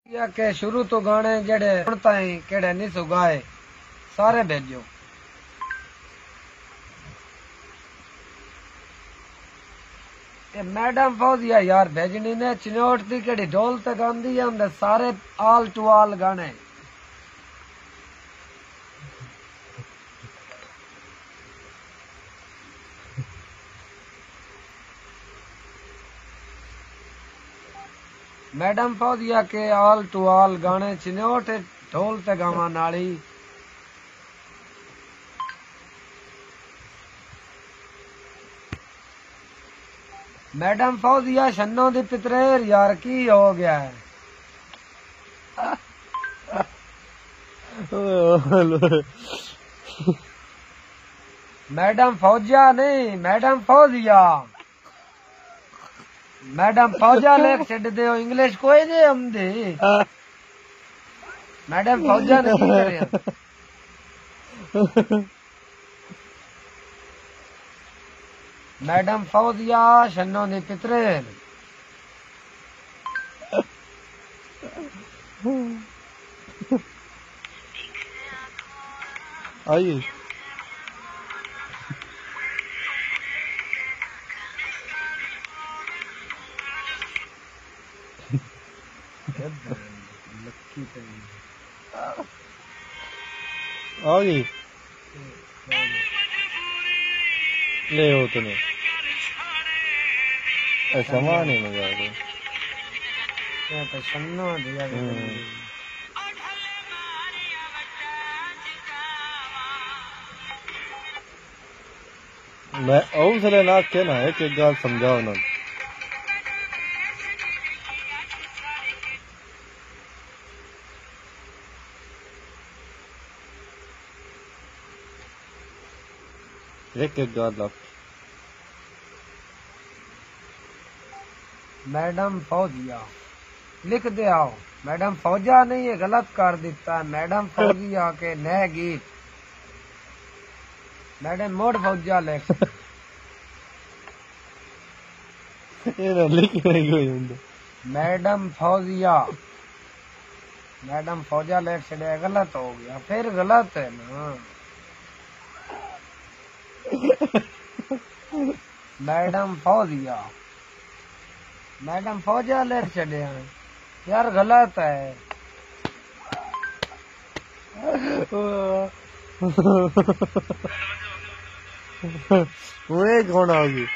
या के शुरू तो गाने जेड़े हुण ताईं केड़े नहीं सुगाए सारे भेजो। मैडम फौजिया यार भेजनी ने चिनोट दी केड़ी ढोल ते गांदी है सारे आल टू आल गाने। मैडम फौजिया के आल टू आल गाने चिनोट ढोल ते गावा नाली। मैडम फौजिया शन्नो दी पितरेर यार की हो गया है। मैडम फौजिया नहीं मैडम फौजिया। मैडम फौजा लेख छड़ दे इंग्लिश कोई नहीं आंदी। मैडम फौजा ने की करे। मैडम फौजिया शन्नो दी पितरेल। आइए आ गई ले हो तुम्हें ऐसा माने मजा आ गया। तो शन्नो दिया मैं औसले ना के ना एक गाल समझाओ ना। एक गाल ला मैडम फौजिया लिख दे आओ। मैडम फौजा नहीं ये गलत कर देता है। मैडम फौजिया के नए गीत मैडम मोड़ फौजा लिख। ये ना लिख नहीं कोई होंगे। मैडम फौजिया मैडम फौजा लिख छड़े गलत हो गया फिर गलत है ना। मैडम फौजिया मैडम फौजा लिख छड़े यार गलत है। वो कौन आ गई।